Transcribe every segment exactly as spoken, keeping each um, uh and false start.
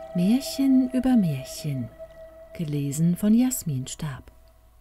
Märchen über Märchen, gelesen von Jasmin Stab.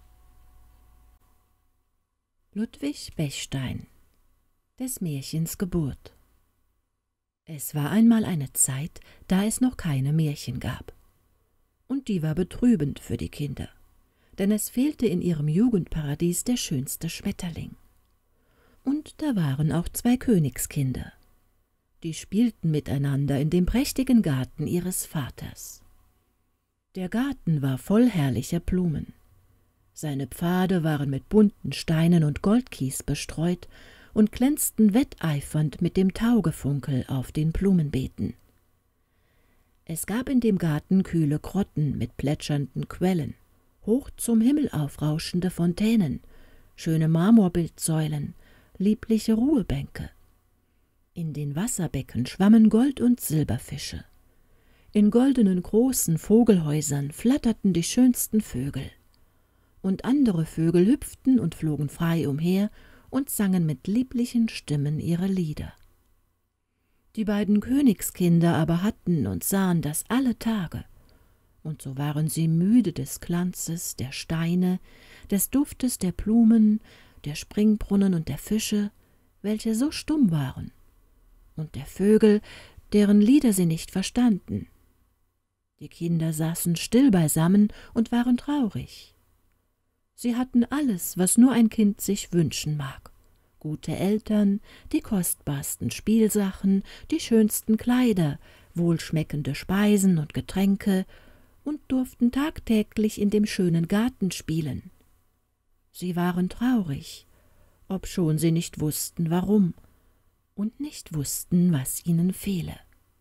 Ludwig Bechstein, des Märchens Geburt. Es war einmal eine Zeit, da es noch keine Märchen gab. Und die war betrübend für die Kinder, denn es fehlte in ihrem Jugendparadies der schönste Schmetterling. Und da waren auch zwei Königskinder. Die spielten miteinander in dem prächtigen Garten ihres Vaters. Der Garten war voll herrlicher Blumen. Seine Pfade waren mit bunten Steinen und Goldkies bestreut und glänzten wetteifernd mit dem Taugefunkel auf den Blumenbeeten. Es gab in dem Garten kühle Grotten mit plätschernden Quellen, hoch zum Himmel aufrauschende Fontänen, schöne Marmorbildsäulen, liebliche Ruhebänke. In den Wasserbecken schwammen Gold- und Silberfische. In goldenen großen Vogelhäusern flatterten die schönsten Vögel. Und andere Vögel hüpften und flogen frei umher und sangen mit lieblichen Stimmen ihre Lieder. Die beiden Königskinder aber hatten und sahen das alle Tage, und so waren sie müde des Glanzes der Steine, des Duftes der Blumen, der Springbrunnen und der Fische, welche so stumm waren, und der Vögel, deren Lieder sie nicht verstanden. Die Kinder saßen still beisammen und waren traurig. Sie hatten alles, was nur ein Kind sich wünschen mag: gute Eltern, die kostbarsten Spielsachen, die schönsten Kleider, wohlschmeckende Speisen und Getränke, und durften tagtäglich in dem schönen Garten spielen. Sie waren traurig, obschon sie nicht wussten, warum, und nicht wussten, was ihnen fehle.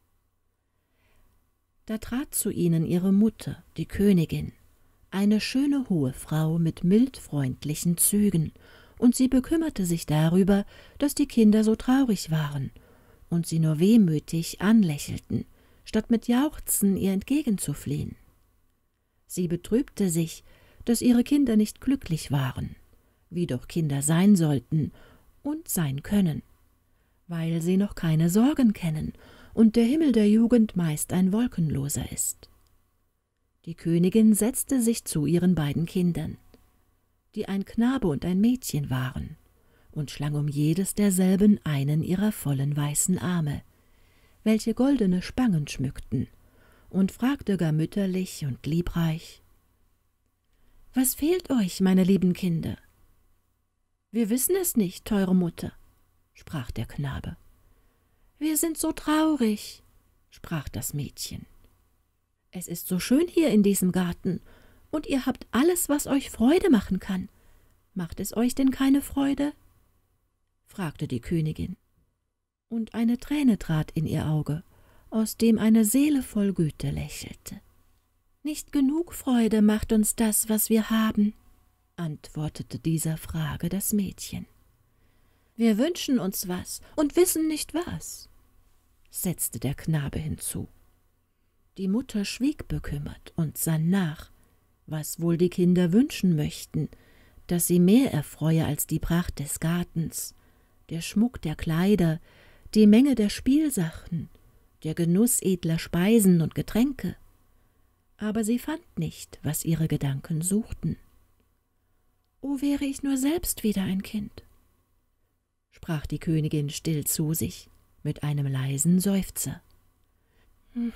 Da trat zu ihnen ihre Mutter, die Königin, eine schöne hohe Frau mit mild freundlichen Zügen, und sie bekümmerte sich darüber, dass die Kinder so traurig waren und sie nur wehmütig anlächelten, statt mit Jauchzen ihr entgegenzufliehen. Sie betrübte sich, dass ihre Kinder nicht glücklich waren, wie doch Kinder sein sollten und sein können, weil sie noch keine Sorgen kennen und der Himmel der Jugend meist ein wolkenloser ist. Die Königin setzte sich zu ihren beiden Kindern, die ein Knabe und ein Mädchen waren, und schlang um jedes derselben einen ihrer vollen weißen Arme, welche goldene Spangen schmückten, und fragte gar mütterlich und liebreich: »Was fehlt euch, meine lieben Kinder?« »Wir wissen es nicht, teure Mutter«, sprach der Knabe. »Wir sind so traurig«, sprach das Mädchen. »Es ist so schön hier in diesem Garten, und ihr habt alles, was euch Freude machen kann. Macht es euch denn keine Freude?« fragte die Königin, und eine Träne trat in ihr Auge, aus dem eine Seele voll Güte lächelte. »Nicht genug Freude macht uns das, was wir haben«, antwortete dieser Frage das Mädchen. »Wir wünschen uns was und wissen nicht was«, setzte der Knabe hinzu. Die Mutter schwieg bekümmert und sann nach, was wohl die Kinder wünschen möchten, das sie mehr erfreue als die Pracht des Gartens, der Schmuck der Kleider, die Menge der Spielsachen, der Genuss edler Speisen und Getränke. Aber sie fand nicht, was ihre Gedanken suchten. »O, wäre ich nur selbst wieder ein Kind«, sprach die Königin still zu sich, mit einem leisen Seufzer. »Hm,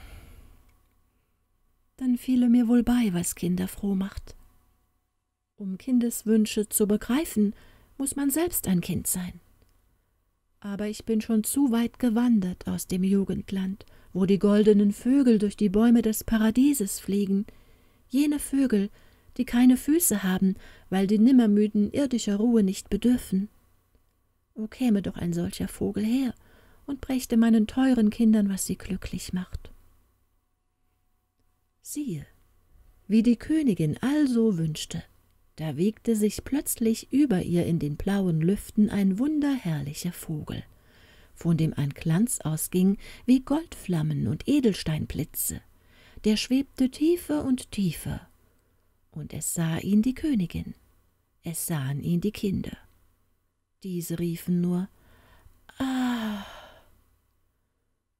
dann fiele mir wohl bei, was Kinder froh macht. Um Kindeswünsche zu begreifen, muß man selbst ein Kind sein. Aber ich bin schon zu weit gewandert aus dem Jugendland, wo die goldenen Vögel durch die Bäume des Paradieses fliegen, jene Vögel, die keine Füße haben, weil die nimmermüden irdischer Ruhe nicht bedürfen. O, käme doch ein solcher Vogel her und brächte meinen teuren Kindern, was sie glücklich macht.« Siehe, wie die Königin also wünschte, da wiegte sich plötzlich über ihr in den blauen Lüften ein wunderherrlicher Vogel, von dem ein Glanz ausging wie Goldflammen und Edelsteinblitze, der schwebte tiefer und tiefer, und es sah ihn die Königin, es sahen ihn die Kinder. Diese riefen nur: »Ah!«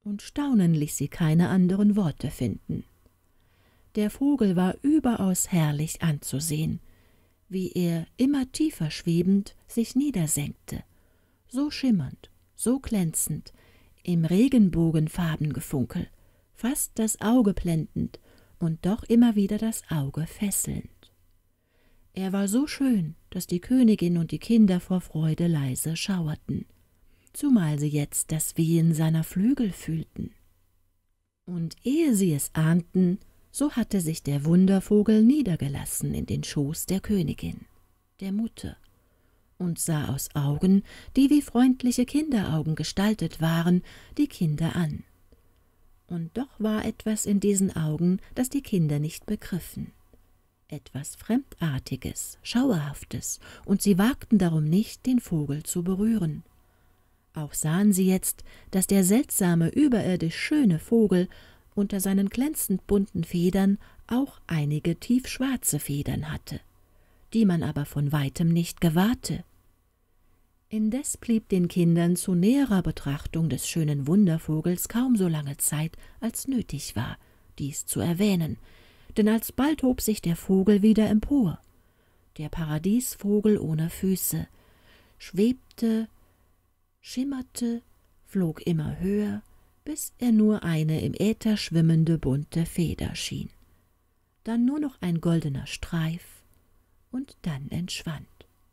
Und Staunen ließ sie keine anderen Worte finden. Der Vogel war überaus herrlich anzusehen, wie er immer tiefer schwebend sich niedersenkte, so schimmernd, so glänzend, im Regenbogenfarbengefunkel, fast das Auge blendend und doch immer wieder das Auge fesselnd. Er war so schön, dass die Königin und die Kinder vor Freude leise schauerten, zumal sie jetzt das Wehen seiner Flügel fühlten. Und ehe sie es ahnten, so hatte sich der Wundervogel niedergelassen in den Schoß der Königin, der Mutter, und sah aus Augen, die wie freundliche Kinderaugen gestaltet waren, die Kinder an. Und doch war etwas in diesen Augen, das die Kinder nicht begriffen. Etwas Fremdartiges, Schauerhaftes, und sie wagten darum nicht, den Vogel zu berühren. Auch sahen sie jetzt, dass der seltsame, überirdisch schöne Vogel unter seinen glänzend bunten Federn auch einige tiefschwarze Federn hatte, die man aber von weitem nicht gewahrte. Indes blieb den Kindern zu näherer Betrachtung des schönen Wundervogels kaum so lange Zeit, als nötig war, dies zu erwähnen, denn alsbald hob sich der Vogel wieder empor, der Paradiesvogel ohne Füße, schwebte, schimmerte, flog immer höher, bis er nur eine im Äther schwimmende bunte Feder schien, dann nur noch ein goldener Streif und dann entschwand.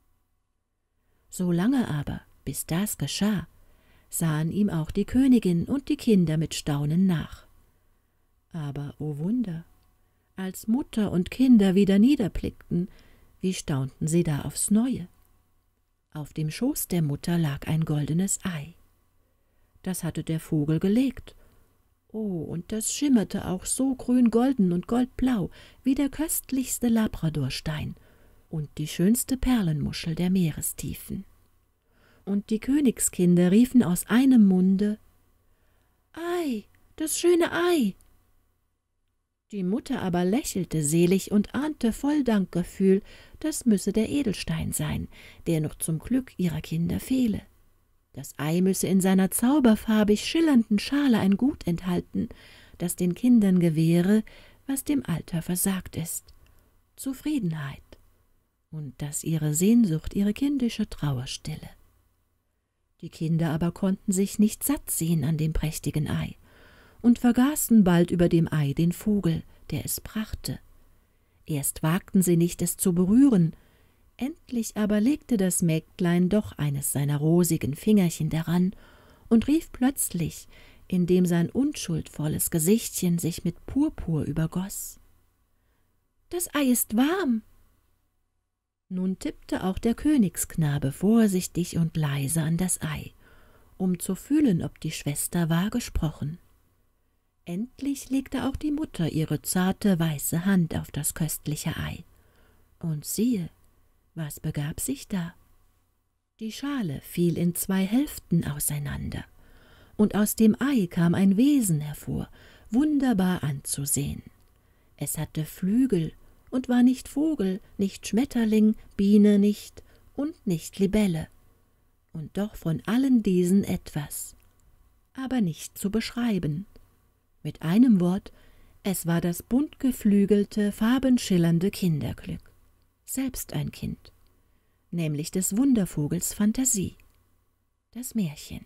So lange aber, bis das geschah, sahen ihm auch die Königin und die Kinder mit Staunen nach. Aber, o Wunder, als Mutter und Kinder wieder niederblickten, wie staunten sie da aufs Neue. Auf dem Schoß der Mutter lag ein goldenes Ei. Das hatte der Vogel gelegt. Oh, und das schimmerte auch so grün-golden und goldblau wie der köstlichste Labradorstein und die schönste Perlenmuschel der Meerestiefen. Und die Königskinder riefen aus einem Munde: »Ei, das schöne Ei!« Die Mutter aber lächelte selig und ahnte voll Dankgefühl, das müsse der Edelstein sein, der noch zum Glück ihrer Kinder fehle. Das Ei müsse in seiner zauberfarbig schillernden Schale ein Gut enthalten, das den Kindern gewähre, was dem Alter versagt ist: Zufriedenheit, und das ihre Sehnsucht, ihre kindische Trauer stille. Die Kinder aber konnten sich nicht satt sehen an dem prächtigen Ei und vergaßen bald über dem Ei den Vogel, der es brachte. Erst wagten sie nicht, es zu berühren, endlich aber legte das Mägdlein doch eines seiner rosigen Fingerchen daran und rief plötzlich, indem sein unschuldvolles Gesichtchen sich mit Purpur übergoss: »Das Ei ist warm!« Nun tippte auch der Königsknabe vorsichtig und leise an das Ei, um zu fühlen, ob die Schwester wahr gesprochen. Endlich legte auch die Mutter ihre zarte, weiße Hand auf das köstliche Ei. Und siehe, was begab sich da? Die Schale fiel in zwei Hälften auseinander, und aus dem Ei kam ein Wesen hervor, wunderbar anzusehen. Es hatte Flügel und war nicht Vogel, nicht Schmetterling, Biene nicht und nicht Libelle, und doch von allen diesen etwas, aber nicht zu beschreiben. Mit einem Wort, es war das buntgeflügelte, farbenschillernde Kinderglück, selbst ein Kind, nämlich des Wundervogels Phantasie, das Märchen.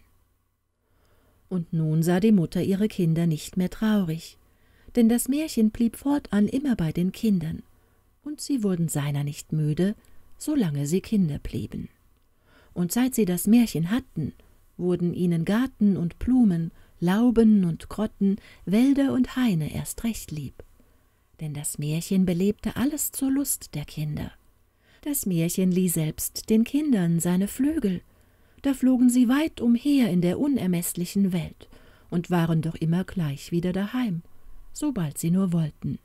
Und nun sah die Mutter ihre Kinder nicht mehr traurig, denn das Märchen blieb fortan immer bei den Kindern, und sie wurden seiner nicht müde, solange sie Kinder blieben. Und seit sie das Märchen hatten, wurden ihnen Garten und Blumen, Lauben und Grotten, Wälder und Haine erst recht lieb. Denn das Märchen belebte alles zur Lust der Kinder. Das Märchen lieh selbst den Kindern seine Flügel. Da flogen sie weit umher in der unermeßlichen Welt und waren doch immer gleich wieder daheim, sobald sie nur wollten.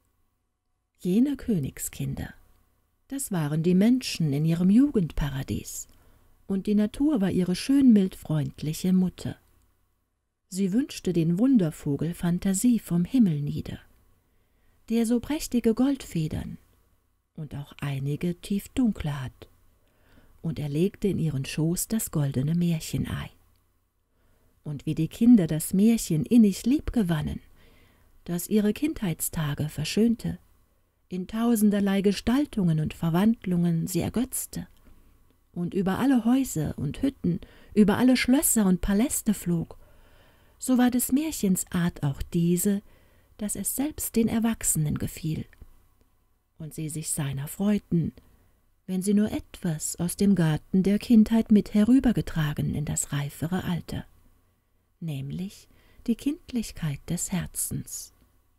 Jene Königskinder, das waren die Menschen in ihrem Jugendparadies, und die Natur war ihre schön mild freundliche Mutter. Sie wünschte den Wundervogel Phantasie vom Himmel nieder, der so prächtige Goldfedern und auch einige tiefdunkle hat, und er legte in ihren Schoß das goldene Märchenei. und wie die Kinder das Märchen innig lieb gewannen, das ihre Kindheitstage verschönte, in tausenderlei Gestaltungen und Verwandlungen sie ergötzte und über alle Häuser und Hütten, über alle Schlösser und Paläste flog, so war des Märchens Art auch diese, dass es selbst den Erwachsenen gefiel, und sie sich seiner freuten, wenn sie nur etwas aus dem Garten der Kindheit mit herübergetragen in das reifere Alter, nämlich die Kindlichkeit des Herzens.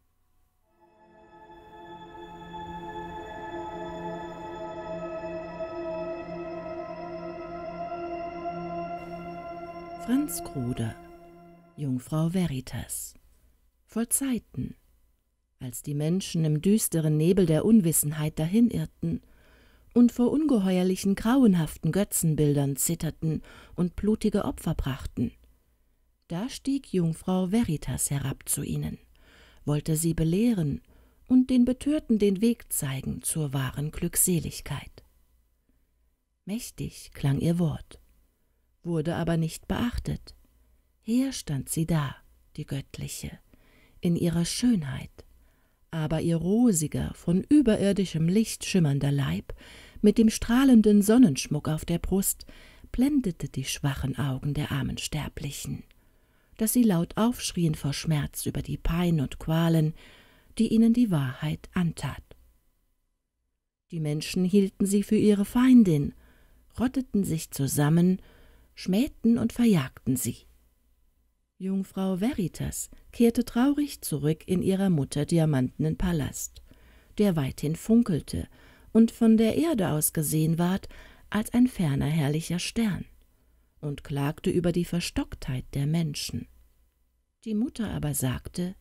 Franz Gruder, Jungfrau Veritas. Vor Zeiten, als die Menschen im düsteren Nebel der Unwissenheit dahinirrten und vor ungeheuerlichen, grauenhaften Götzenbildern zitterten und blutige Opfer brachten, da stieg Jungfrau Veritas herab zu ihnen, wollte sie belehren und den Betörten den Weg zeigen zur wahren Glückseligkeit. Mächtig klang ihr Wort, wurde aber nicht beachtet. Hier stand sie da, die Göttliche, in ihrer Schönheit, aber ihr rosiger, von überirdischem Licht schimmernder Leib mit dem strahlenden Sonnenschmuck auf der Brust blendete die schwachen Augen der armen Sterblichen, dass sie laut aufschrien vor Schmerz über die Pein und Qualen, die ihnen die Wahrheit antat. Die Menschen hielten sie für ihre Feindin, rotteten sich zusammen, schmähten und verjagten sie. Jungfrau Veritas kehrte traurig zurück in ihrer Mutter diamantenen Palast, der weithin funkelte und von der Erde aus gesehen ward als ein ferner herrlicher Stern, und klagte über die Verstocktheit der Menschen. Die Mutter aber sagte: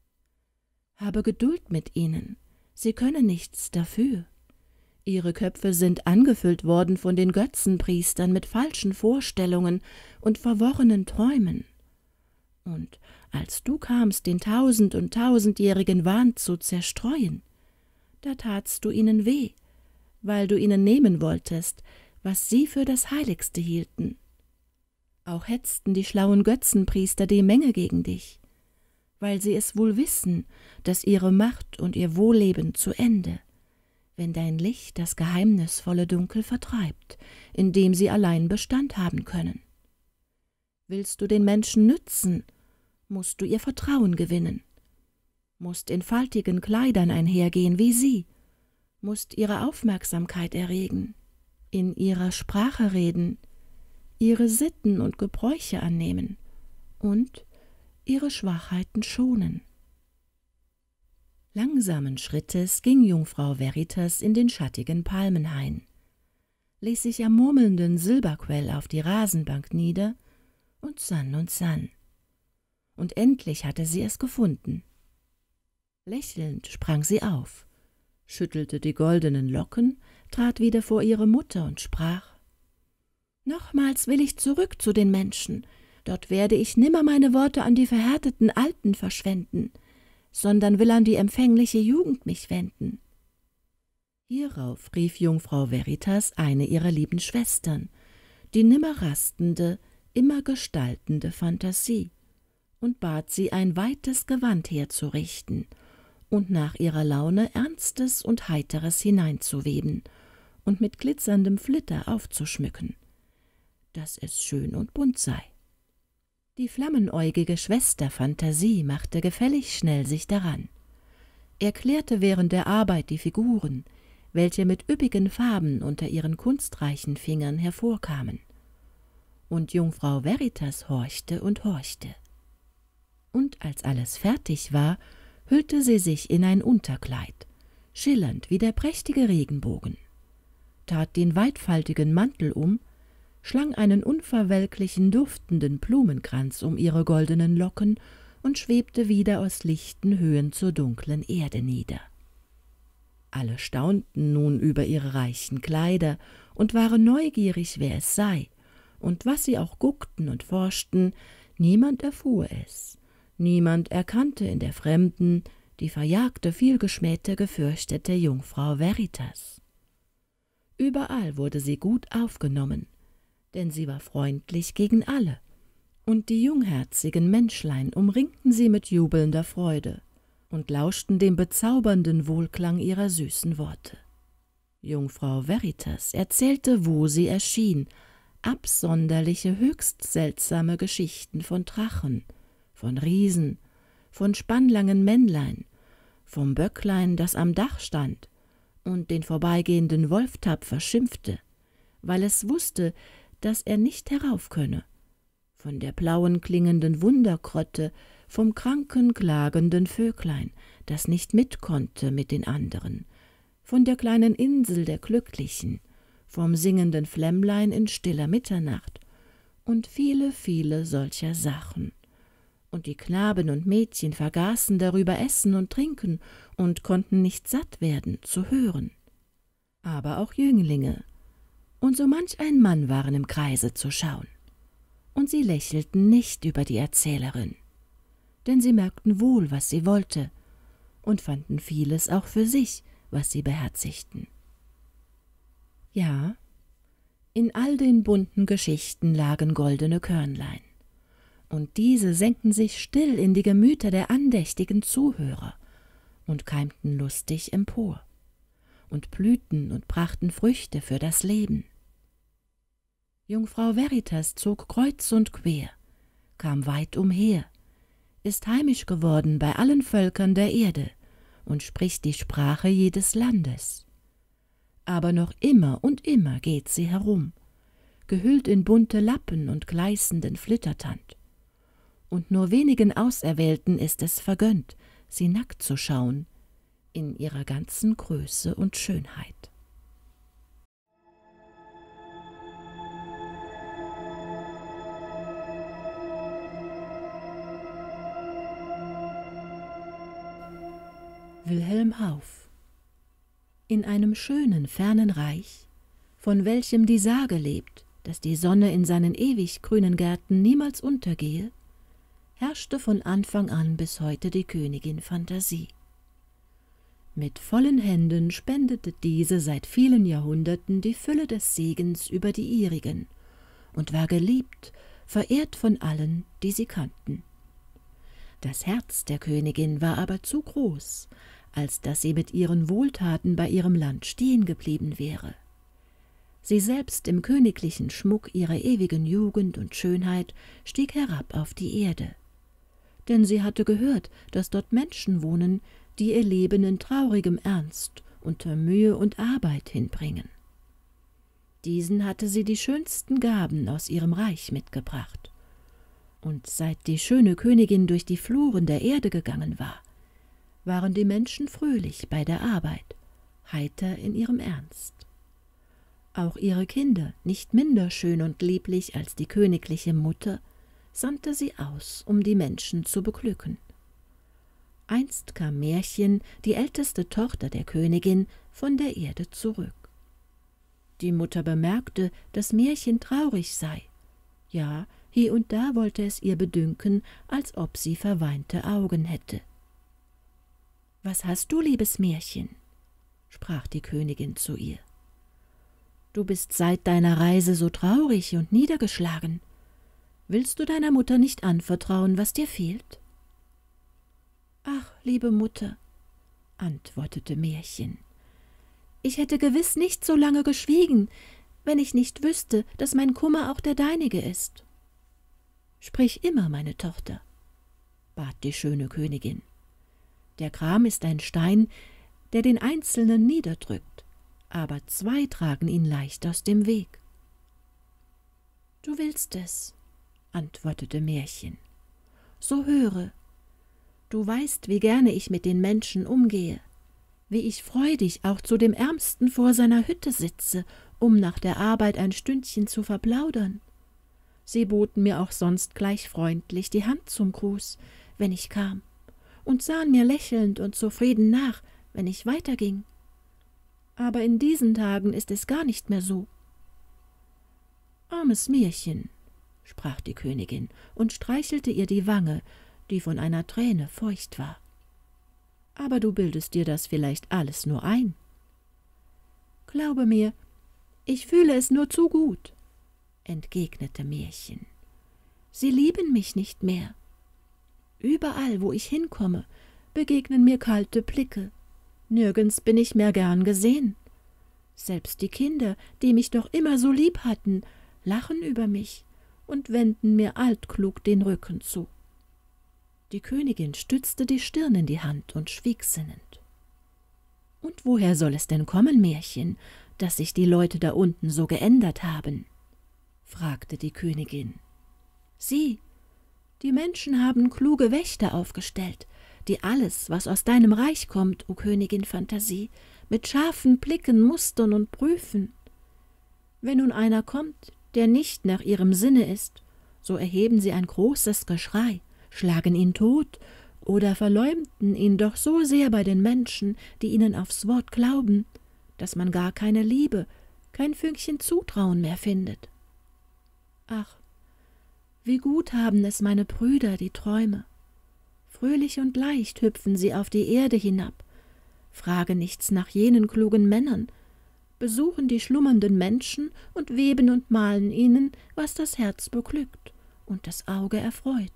»Habe Geduld mit ihnen, sie können nichts dafür. Ihre Köpfe sind angefüllt worden von den Götzenpriestern mit falschen Vorstellungen und verworrenen Träumen. Und als du kamst, den tausend- und tausendjährigen Wahn zu zerstreuen, da tatst du ihnen weh, weil du ihnen nehmen wolltest, was sie für das Heiligste hielten. Auch hetzten die schlauen Götzenpriester die Menge gegen dich, weil sie es wohl wissen, dass ihre Macht und ihr Wohlleben zu Ende, wenn dein Licht das geheimnisvolle Dunkel vertreibt, in dem sie allein Bestand haben können. Willst du den Menschen nützen, musst du ihr Vertrauen gewinnen, musst in faltigen Kleidern einhergehen wie sie, musst ihre Aufmerksamkeit erregen, in ihrer Sprache reden, ihre Sitten und Gebräuche annehmen und ihre Schwachheiten schonen.« Langsamen Schrittes ging Jungfrau Veritas in den schattigen Palmenhain, ließ sich am murmelnden Silberquell auf die Rasenbank nieder und sann und sann. Und endlich hatte sie es gefunden. Lächelnd sprang sie auf, schüttelte die goldenen Locken, trat wieder vor ihre Mutter und sprach: »Nochmals will ich zurück zu den Menschen, dort werde ich nimmer meine Worte an die verhärteten Alten verschwenden, sondern will an die empfängliche Jugend mich wenden.« Hierauf rief Jungfrau Veritas eine ihrer lieben Schwestern, die nimmer rastende, immer gestaltende Phantasie, und bat sie, ein weites Gewand herzurichten und nach ihrer Laune Ernstes und Heiteres hineinzuweben und mit glitzerndem Flitter aufzuschmücken, dass es schön und bunt sei. Die flammenäugige Schwester Phantasie machte gefällig schnell sich daran, erklärte während der Arbeit die Figuren, welche mit üppigen Farben unter ihren kunstreichen Fingern hervorkamen, und Jungfrau Veritas horchte und horchte. Und als alles fertig war, hüllte sie sich in ein Unterkleid, schillernd wie der prächtige Regenbogen, tat den weitfaltigen Mantel um, schlang einen unverwelklichen, duftenden Blumenkranz um ihre goldenen Locken und schwebte wieder aus lichten Höhen zur dunklen Erde nieder. Alle staunten nun über ihre reichen Kleider und waren neugierig, wer es sei, und was sie auch guckten und forschten, niemand erfuhr es, niemand erkannte in der fremden, die verjagte, vielgeschmähte, gefürchtete Jungfrau Veritas. Überall wurde sie gut aufgenommen, denn sie war freundlich gegen alle Und die jungherzigen Menschlein umringten sie mit jubelnder Freude und lauschten dem bezaubernden Wohlklang ihrer süßen Worte. Jungfrau Veritas erzählte, wo sie erschien, absonderliche, höchst seltsame Geschichten von Drachen, von Riesen, von spannlangen Männlein, vom Böcklein, das am Dach stand und den vorbeigehenden Wolf tapfer schimpfte, weil es wusste, dass er nicht herauf könne, von der blauen klingenden Wundergrotte, vom kranken klagenden Vöglein, das nicht mit konnte mit den anderen, von der kleinen Insel der Glücklichen, vom singenden Flämmlein in stiller Mitternacht und viele, viele solcher Sachen. Und die Knaben und Mädchen vergaßen darüber Essen und Trinken und konnten nicht satt werden zu hören. Aber auch Jünglinge und so manch ein Mann waren im Kreise zu schauen. Und sie lächelten nicht über die Erzählerin, denn sie merkten wohl, was sie wollte, und fanden vieles auch für sich, was sie beherzigten. Ja, in all den bunten Geschichten lagen goldene Körnlein, und diese senkten sich still in die Gemüter der andächtigen Zuhörer und keimten lustig empor und blühten und brachten Früchte für das Leben. Jungfrau Veritas zog kreuz und quer, kam weit umher, ist heimisch geworden bei allen Völkern der Erde und spricht die Sprache jedes Landes. Aber noch immer und immer geht sie herum, gehüllt in bunte Lappen und gleißenden Flittertand. Und nur wenigen Auserwählten ist es vergönnt, sie nackt zu schauen, in ihrer ganzen Größe und Schönheit. Wilhelm Hauff. In einem schönen, fernen Reich, von welchem die Sage lebt, dass die Sonne in seinen ewig grünen Gärten niemals untergehe, herrschte von Anfang an bis heute die Königin Phantasie. Mit vollen Händen spendete diese seit vielen Jahrhunderten die Fülle des Segens über die ihrigen und war geliebt, verehrt von allen, die sie kannten. Das Herz der Königin war aber zu groß, als dass sie mit ihren Wohltaten bei ihrem Land stehen geblieben wäre. Sie selbst im königlichen Schmuck ihrer ewigen Jugend und Schönheit stieg herab auf die Erde. Denn sie hatte gehört, dass dort Menschen wohnen, die ihr Leben in traurigem Ernst unter Mühe und Arbeit hinbringen. Diesen hatte sie die schönsten Gaben aus ihrem Reich mitgebracht. Und seit die schöne Königin durch die Fluren der Erde gegangen war, waren die Menschen fröhlich bei der Arbeit, heiter in ihrem Ernst. Auch ihre Kinder, nicht minder schön und lieblich als die königliche Mutter, sandte sie aus, um die Menschen zu beglücken. Einst kam Märchen, die älteste Tochter der Königin, von der Erde zurück. Die Mutter bemerkte, dass Märchen traurig sei. Ja, hie und da wollte es ihr bedünken, als ob sie verweinte Augen hätte. »Was hast du, liebes Märchen?« sprach die Königin zu ihr. »Du bist seit deiner Reise so traurig und niedergeschlagen. Willst du deiner Mutter nicht anvertrauen, was dir fehlt?« »Ach, liebe Mutter«, antwortete Märchen, »ich hätte gewiss nicht so lange geschwiegen, wenn ich nicht wüsste, dass mein Kummer auch der deinige ist.« »Sprich immer, meine Tochter«, bat die schöne Königin. »Der Gram ist ein Stein, der den Einzelnen niederdrückt, aber zwei tragen ihn leicht aus dem Weg.« »Du willst es«, antwortete Märchen. »So höre. Du weißt, wie gerne ich mit den Menschen umgehe, wie ich freudig auch zu dem Ärmsten vor seiner Hütte sitze, um nach der Arbeit ein Stündchen zu verplaudern. Sie boten mir auch sonst gleich freundlich die Hand zum Gruß, wenn ich kam, und sahen mir lächelnd und zufrieden nach, wenn ich weiterging. Aber in diesen Tagen ist es gar nicht mehr so.« »Armes Märchen«, sprach die Königin und streichelte ihr die Wange, die von einer Träne feucht war. »Aber du bildest dir das vielleicht alles nur ein.« »Glaube mir, ich fühle es nur zu gut«, entgegnete Märchen. Sie lieben mich nicht mehr. Überall, wo ich hinkomme, begegnen mir kalte Blicke. Nirgends bin ich mehr gern gesehen. Selbst die Kinder, die mich doch immer so lieb hatten, lachen über mich und wenden mir altklug den Rücken zu. Die Königin stützte die Stirn in die Hand und schwieg sinnend. »Und woher soll es denn kommen, Märchen, dass sich die Leute da unten so geändert haben?« fragte die Königin. »Sieh, die Menschen haben kluge Wächter aufgestellt, die alles, was aus deinem Reich kommt, o Königin Phantasie, mit scharfen Blicken mustern und prüfen. Wenn nun einer kommt, der nicht nach ihrem Sinne ist, so erheben sie ein großes Geschrei, schlagen ihn tot oder verleumden ihn doch so sehr bei den Menschen, die ihnen aufs Wort glauben, dass man gar keine Liebe, kein Fünkchen Zutrauen mehr findet. Ach, wie gut haben es meine Brüder, die Träume. Fröhlich und leicht hüpfen sie auf die Erde hinab, fragen nichts nach jenen klugen Männern, besuchen die schlummernden Menschen und weben und malen ihnen, was das Herz beglückt und das Auge erfreut.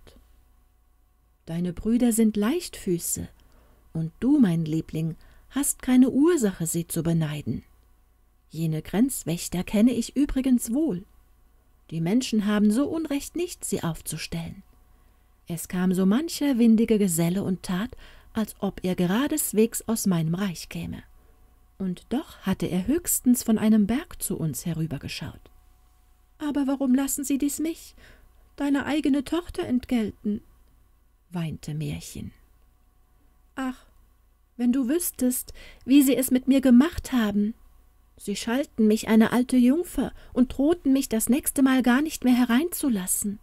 Deine Brüder sind Leichtfüße, und du, mein Liebling, hast keine Ursache, sie zu beneiden. Jene Grenzwächter kenne ich übrigens wohl. Die Menschen haben so Unrecht nicht, sie aufzustellen. Es kam so mancher windige Geselle und tat, als ob er geradeswegs aus meinem Reich käme. Und doch hatte er höchstens von einem Berg zu uns herübergeschaut. »Aber warum lassen sie dies mich, deine eigene Tochter, entgelten?« weinte Märchen. »Ach, wenn du wüsstest, wie sie es mit mir gemacht haben. Sie schalten mich eine alte Jungfer und drohten mich das nächste Mal gar nicht mehr hereinzulassen.«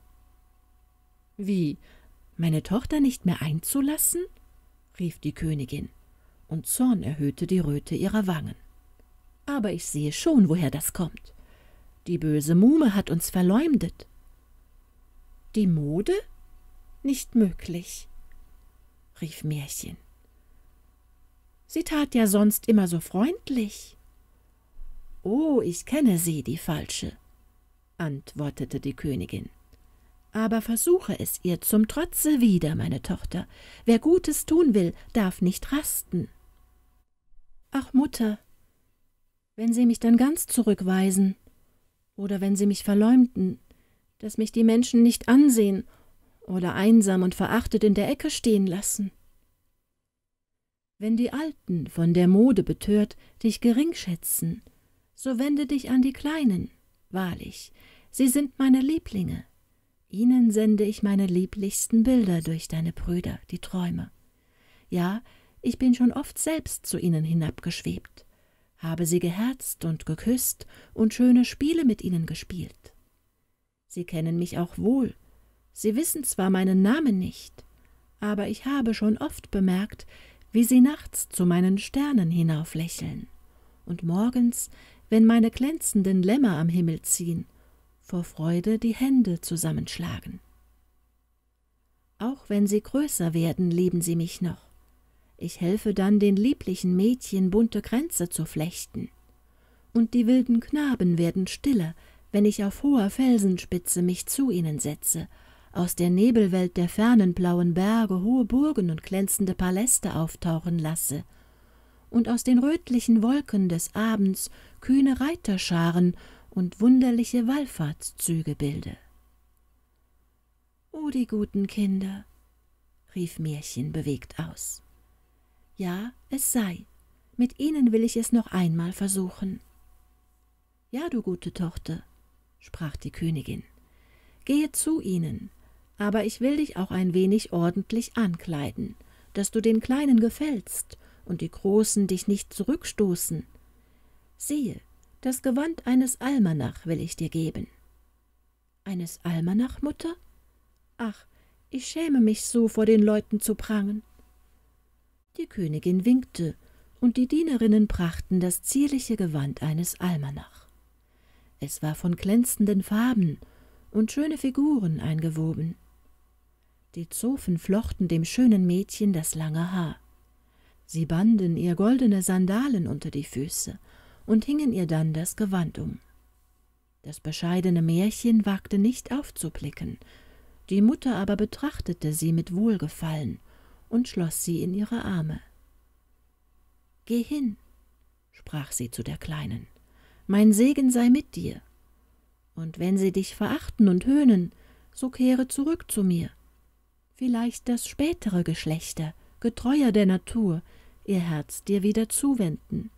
»Wie, meine Tochter nicht mehr einzulassen?« rief die Königin, und Zorn erhöhte die Röte ihrer Wangen. »Aber ich sehe schon, woher das kommt. Die böse Muhme hat uns verleumdet.« »Die Mode? Nicht möglich«, rief Märchen. »Sie tat ja sonst immer so freundlich.« »Oh, ich kenne sie, die Falsche«, antwortete die Königin. »Aber versuche es ihr zum Trotze wieder, meine Tochter. Wer Gutes tun will, darf nicht rasten.« »Ach, Mutter, wenn Sie mich dann ganz zurückweisen, oder wenn Sie mich verleumden, dass mich die Menschen nicht ansehen oder einsam und verachtet in der Ecke stehen lassen. Wenn die Alten, von der Mode betört, dich geringschätzen, so wende dich an die Kleinen, wahrlich, sie sind meine Lieblinge. Ihnen sende ich meine lieblichsten Bilder durch deine Brüder, die Träume. Ja, ich bin schon oft selbst zu ihnen hinabgeschwebt, habe sie geherzt und geküsst und schöne Spiele mit ihnen gespielt. Sie kennen mich auch wohl, sie wissen zwar meinen Namen nicht, aber ich habe schon oft bemerkt, wie sie nachts zu meinen Sternen hinauflächeln und morgens, wenn meine glänzenden Lämmer am Himmel ziehen, vor Freude die Hände zusammenschlagen. Auch wenn sie größer werden, lieben sie mich noch. Ich helfe dann den lieblichen Mädchen, bunte Kränze zu flechten. Und die wilden Knaben werden stiller, wenn ich auf hoher Felsenspitze mich zu ihnen setze, aus der Nebelwelt der fernen blauen Berge hohe Burgen und glänzende Paläste auftauchen lasse und aus den rötlichen Wolken des Abends kühne Reiterscharen und wunderliche Wallfahrtszüge bilde. »O, die guten Kinder«, rief Märchen bewegt aus. »Ja, es sei, mit ihnen will ich es noch einmal versuchen.« »Ja, du gute Tochter«, sprach die Königin, »gehe zu ihnen, aber ich will dich auch ein wenig ordentlich ankleiden, dass du den Kleinen gefällst und die Großen dich nicht zurückstoßen. Siehe, das Gewand eines Almanach will ich dir geben.« »Eines Almanach, Mutter? Ach, ich schäme mich so, vor den Leuten zu prangen.« Die Königin winkte, und die Dienerinnen brachten das zierliche Gewand eines Almanach. Es war von glänzenden Farben und schöne Figuren eingewoben. Die Zofen flochten dem schönen Mädchen das lange Haar. Sie banden ihr goldene Sandalen unter die Füße und hingen ihr dann das Gewand um. Das bescheidene Märchen wagte nicht aufzublicken, Die Mutter aber betrachtete sie mit Wohlgefallen und schloss sie in ihre Arme. »Geh hin«, sprach sie zu der Kleinen, »mein Segen sei mit dir. Und wenn sie dich verachten und höhnen, so kehre zurück zu mir. Vielleicht das spätere Geschlechter, getreuer der Natur, ihr Herz dir wieder zuwenden.«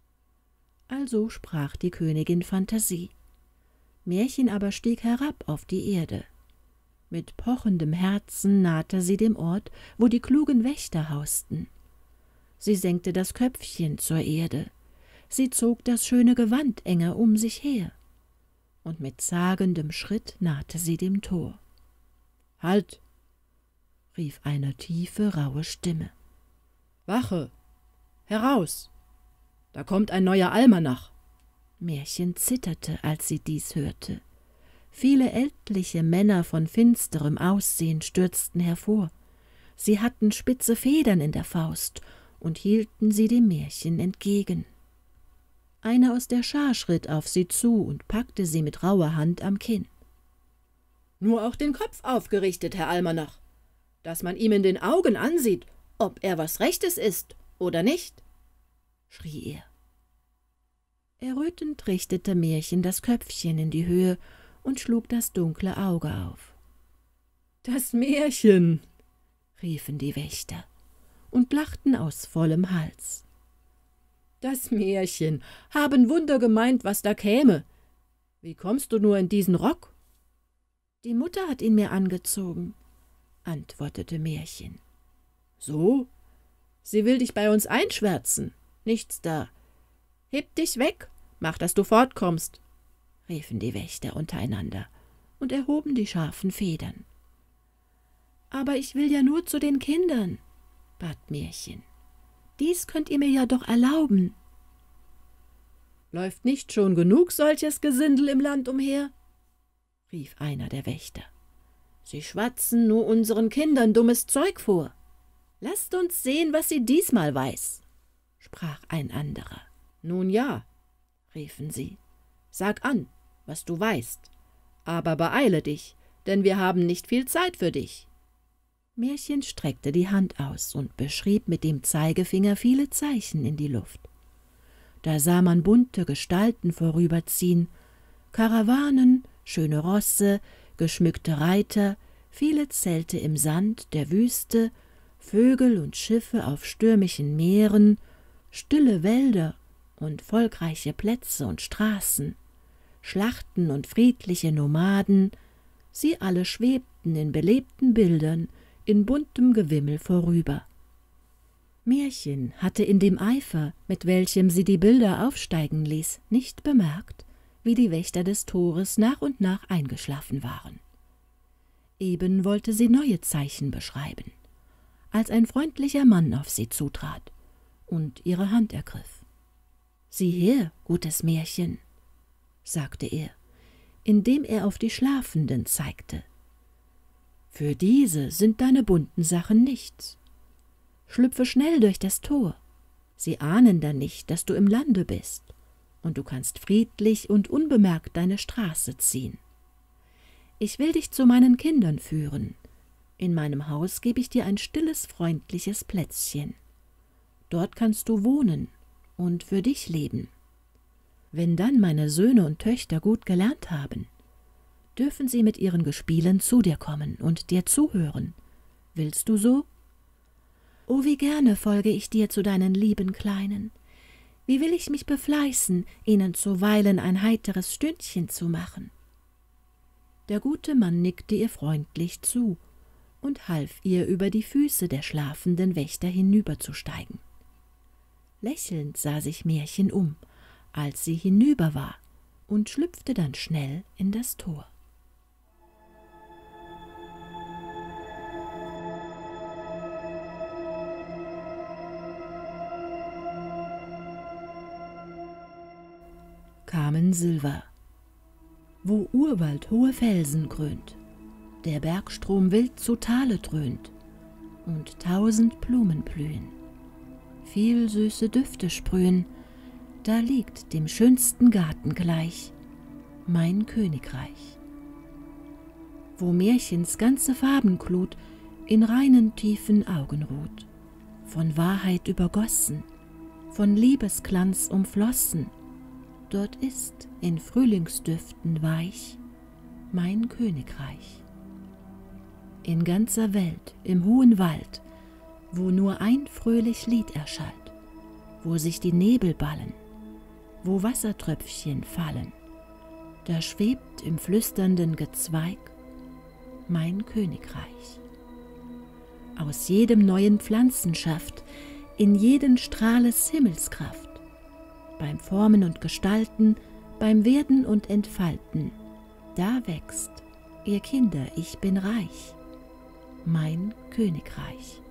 Also sprach die Königin Phantasie. Märchen aber stieg herab auf die Erde. Mit pochendem Herzen nahte sie dem Ort, wo die klugen Wächter hausten. Sie senkte das Köpfchen zur Erde, sie zog das schöne Gewand enger um sich her, und mit zagendem Schritt nahte sie dem Tor. »Halt«, rief eine tiefe, raue Stimme. »Wache! Heraus! Da kommt ein neuer Almanach!« Märchen zitterte, als sie dies hörte. Viele ältliche Männer von finsterem Aussehen stürzten hervor. Sie hatten spitze Federn in der Faust und hielten sie dem Märchen entgegen. Einer aus der Schar schritt auf sie zu und packte sie mit rauer Hand am Kinn. »Nur auch den Kopf aufgerichtet, Herr Almanach, dass man ihm in den Augen ansieht, ob er was Rechtes ist oder nicht«, schrie er. Errötend richtete Märchen das Köpfchen in die Höhe und schlug das dunkle Auge auf. »Das Märchen«, riefen die Wächter und lachten aus vollem Hals. »Das Märchen, haben Wunder gemeint, was da käme. Wie kommst du nur in diesen Rock?« »Die Mutter hat ihn mir angezogen«, antwortete Märchen. »So? Sie will dich bei uns einschwärzen. Nichts da. Heb dich weg, mach, dass du fortkommst«, riefen die Wächter untereinander und erhoben die scharfen Federn. »Aber ich will ja nur zu den Kindern«, bat Märchen. »Dies könnt ihr mir ja doch erlauben.« »Läuft nicht schon genug solches Gesindel im Land umher?«, rief einer der Wächter. »Sie schwatzen nur unseren Kindern dummes Zeug vor. Lasst uns sehen, was sie diesmal weiß«, sprach ein anderer. »Nun ja«, riefen sie, »sag an, was du weißt, aber beeile dich, denn wir haben nicht viel Zeit für dich.« Märchen streckte die Hand aus und beschrieb mit dem Zeigefinger viele Zeichen in die Luft. Da sah man bunte Gestalten vorüberziehen, Karawanen, schöne Rosse, geschmückte Reiter, viele Zelte im Sand der Wüste, Vögel und Schiffe auf stürmischen Meeren, stille Wälder und volkreiche Plätze und Straßen, Schlachten und friedliche Nomaden, sie alle schwebten in belebten Bildern, in buntem Gewimmel vorüber. Märchen hatte in dem Eifer, mit welchem sie die Bilder aufsteigen ließ, nicht bemerkt, wie die Wächter des Tores nach und nach eingeschlafen waren. Eben wollte sie neue Zeichen beschreiben, als ein freundlicher Mann auf sie zutrat und ihre Hand ergriff. »Sieh her, gutes Märchen«, sagte er, indem er auf die Schlafenden zeigte. »Für diese sind deine bunten Sachen nichts. Schlüpfe schnell durch das Tor. Sie ahnen dann nicht, dass du im Lande bist, und du kannst friedlich und unbemerkt deine Straße ziehen. Ich will dich zu meinen Kindern führen. In meinem Haus gebe ich dir ein stilles, freundliches Plätzchen. Dort kannst du wohnen und für dich leben. Wenn dann meine Söhne und Töchter gut gelernt haben, dürfen sie mit ihren Gespielen zu dir kommen und dir zuhören. Willst du so?« »Oh, wie gerne folge ich dir zu deinen lieben Kleinen. Wie will ich mich befleißen, ihnen zuweilen ein heiteres Stündchen zu machen.« Der gute Mann nickte ihr freundlich zu und half ihr, über die Füße der schlafenden Wächter hinüberzusteigen. Lächelnd sah sich Märchen um, als sie hinüber war, und schlüpfte dann schnell in das Tor. Carmen Sylva. Wo Urwald hohe Felsen krönt, der Bergstrom wild zu Tale dröhnt und tausend Blumen blühen, viel süße Düfte sprühen, da liegt dem schönsten Garten gleich mein Königreich. wo Märchens ganze Farbenklut in reinen tiefen Augen ruht, von Wahrheit übergossen, von Liebesglanz umflossen, dort ist in Frühlingsdüften weich mein Königreich. In ganzer Welt, im hohen Wald, wo nur ein fröhlich Lied erschallt, wo sich die Nebel ballen, wo Wassertröpfchen fallen, da schwebt im flüsternden Gezweig mein Königreich. Aus jedem neuen Pflanzenschaft, in jeden Strahles Himmelskraft, beim Formen und Gestalten, beim Werden und Entfalten, da wächst, ihr Kinder, ich bin reich, mein Königreich.